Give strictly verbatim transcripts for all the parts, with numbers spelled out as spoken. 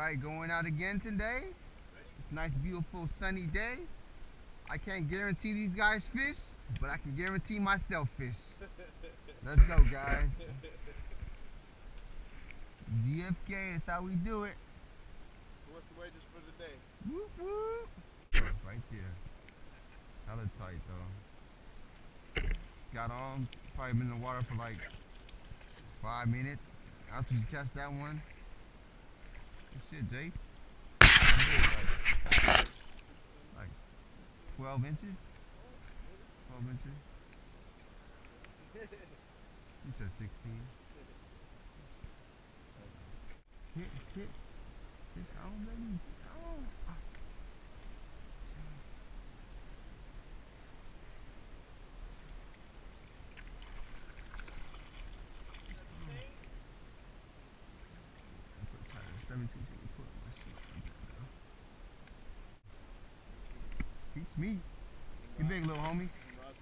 Alright, going out again today. It's a nice, beautiful, sunny day. I can't guarantee these guys fish, but I can guarantee myself fish. Let's go, guys. G F K, that's how we do it. So what's the wages for the day? Whoop, whoop. Right there. Hella tight, though. Just got on. Probably been in the water for like five minutes. After you catch that one. Good shit, Jace. Like, like twelve inches? twelve inches? You said sixteen. Hit, hit. Fish on, baby. Fish on. Ah. seventeen, so we put my shit like that, though. Teach me. You big, little homie.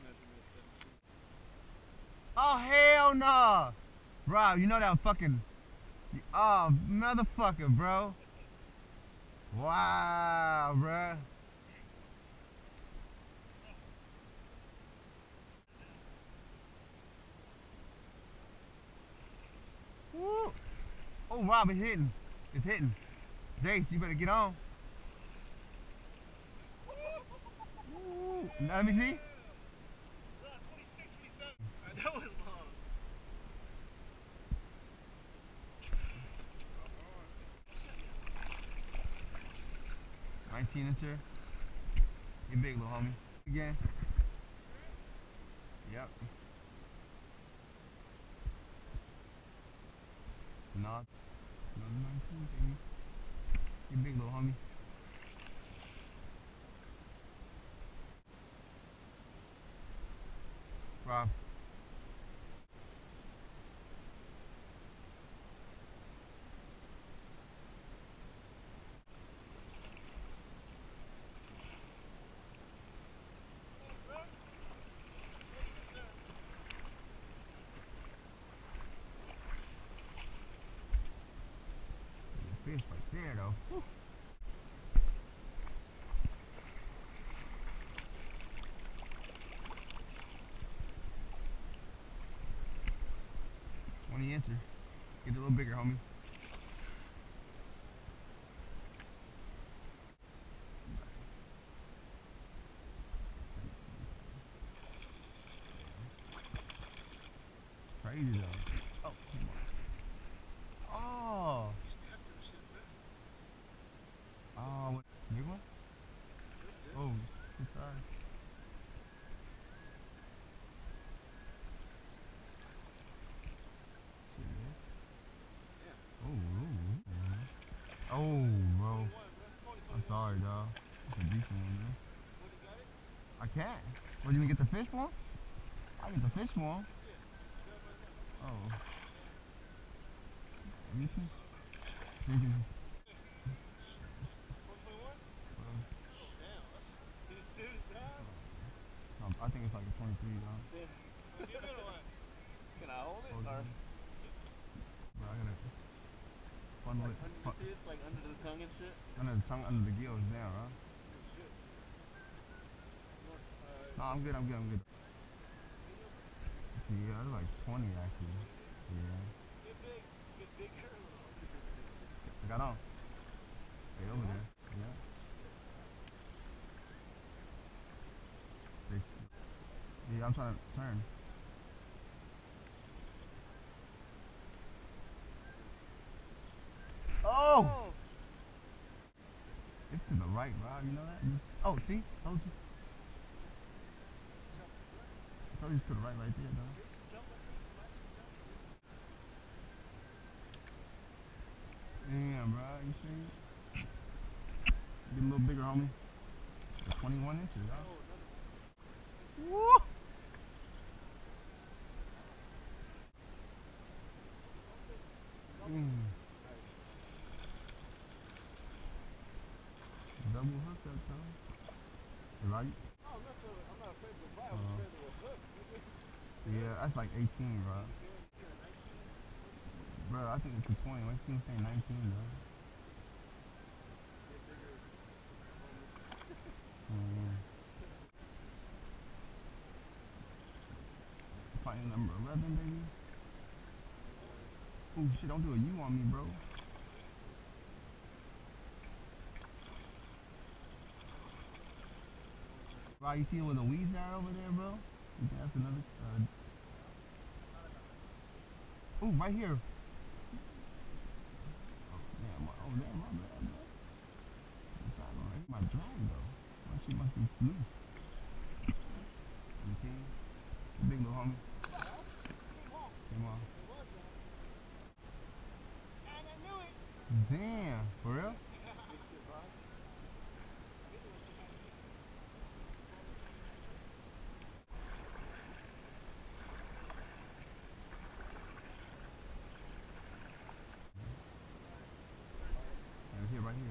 Oh, hell no. Nah. Rob, you know that fucking... Oh, motherfucker, bro. Wow, bro. Woo. Oh, Rob, it's hitting. It's hitting. Jace, you better get on. Woo. Let me see. That was long. nineteen incher. You big, little homie. Again. Yep. Not. Another nineteen, baby. You big, little homie. Rob. Fish right there, though. Whew. twenty incher. Get a little bigger, homie. It's crazy, though. Oh, come on. Oh. Oh, what? Big one? Oh, good size. Oh, oh, oh, bro. I'm sorry, dog. That's a decent one, man. I can't. What, you gonna get the fish for him? I get the fish for him. Oh. Me too. Um, I think it's like a twenty-three, dog. Can I hold it? Hold Or? it. Bro, I gotta fun Like with under fun, the shit, like under the tongue and shit? under the tongue, under the gills down, huh? Shit. No, I'm good, I'm good, I'm good. See, yeah, it's like twenty actually. Yeah. Get big, get bigger. I got on. Hey, over there. Yeah. Jason. Yeah, I'm trying to turn. Oh! Oh. It's to the right, Rob. You know that? Just, oh, see? Told you. I told you it's to the right right there, dog. Damn, bro. You sure? Get a little bigger, homie. It's twenty-one inches, dog. Woo! Mm. Double hook up, though. Right? Oh, I'm not, so, I'm not afraid to buy. I'm Uh, afraid to hook. yeah, that's like eighteen, bro. Bro, I think it's a twenty. Why you keep saying nineteen, bro? Number eleven, baby. Oh shit, don't do a U on me, bro. Bro, you see where the weeds are over there, bro? You think that's another, uh... Oh, right here. Oh, damn, my, oh, damn, my bad, bro. Inside on right. My drag, though. My shit must be loose. seventeen. Big little homie. Came on. Damn, for real? Right here, right here.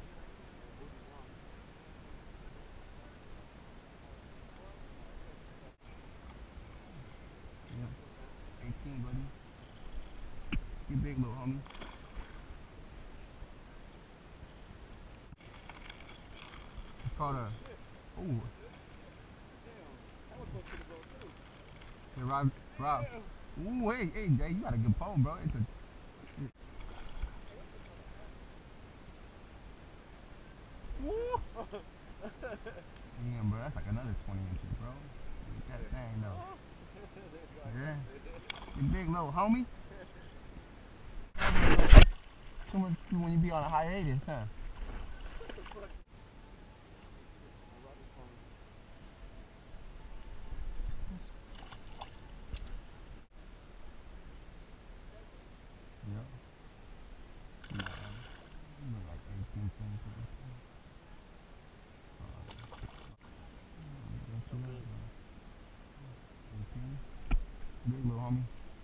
Yeah. eighteen, buddy. You big little homie. It's called a. Oh. Hey, Rob. Rob. Ooh, hey, hey, Jay, you got a good pole, bro. It's a. It, Woo! Damn, bro, that's like another twenty inches, bro. Look at that thing, though. Yeah. You big little homie. Too much when you be on a hiatus, huh? Yep. Yeah. Like eighteen centimeters. eighteen. Big little homie.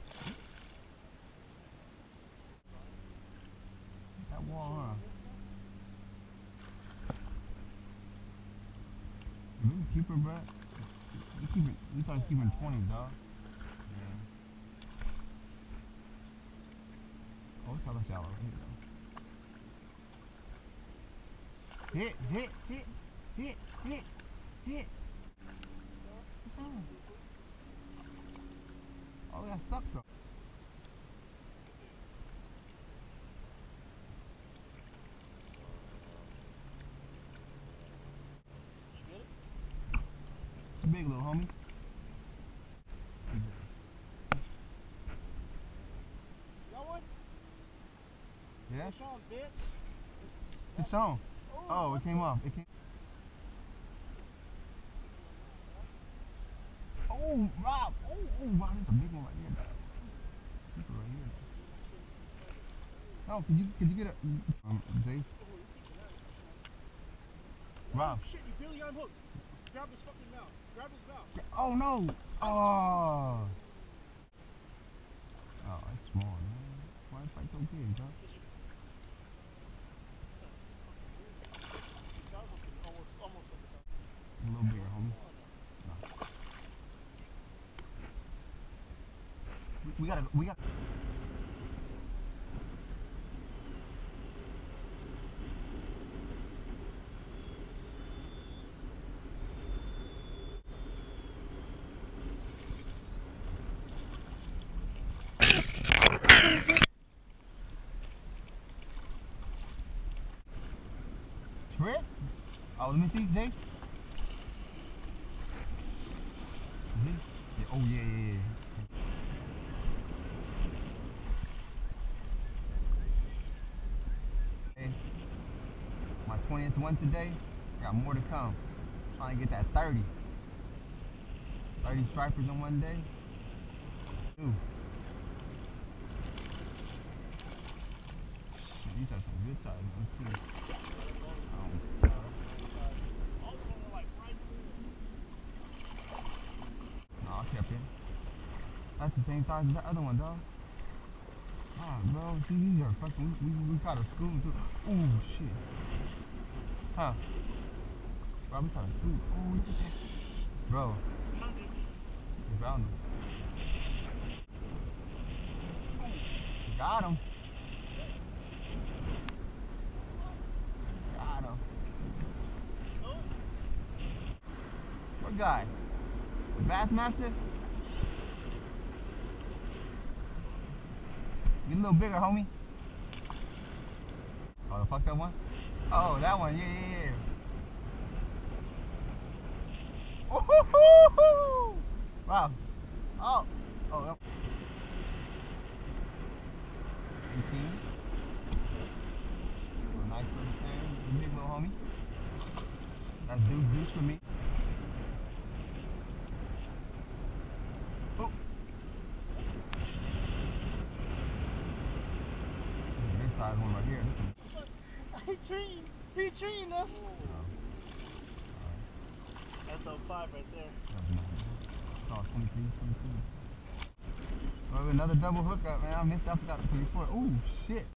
That wall, huh? You really keep her, bro? You keep it, you start keeping twenty, dog. Yeah. Oh, it's hella shallow. Here you go. Hit, hit, hit, hit, hit, hit. What's wrong? Oh, we got stuck though. Big little homie. Got one? Yeah? It's on, bitch. It's on. Oh, it came off. It came. Oh, Rob. Oh, oh, Rob. There's a big one right here, dog. Big one right here. No, could you could you get a um, Jace? Rob. Shit, you barely got him hooked. Grab his fucking mouth. Grab his mouth. Oh no! Oh. Oh, that's small, man. Why is fight so big, dog? Almost, almost like A little bigger, homie. No. We, we gotta, we gotta. Trip? Oh, let me see, Jace. Is he? Yeah, oh, yeah, yeah, yeah. Hey, my twentieth one today. I got more to come. Trying to get that thirty. thirty stripers in one day. Ooh. These are some good sized ones, too. Um, no, I kept it. That's the same size as the other one, dog. Ah, bro, see, these are fucking. We, we, we caught a school, too. Ooh, shit. Huh? Bro, we caught a school. Oh, look at that. Bro. We found him. Got him. Got him. What guy? The Bassmaster? Get a little bigger, homie. Oh, the fucked up one? Oh, that one. Yeah, yeah, yeah. Ooh-hoo-hoo-hoo! Wow. Oh. Oh, yep. eighteen. A nice little thing. Big little homie. That's deuce deuce for me. Oh. This size one right here. This is... He treating, he treating us. Oh. That's oh five right there. It's all twenty-three, twenty-two. Oh, another double hookup, man. I missed. I forgot to report. Oh shit.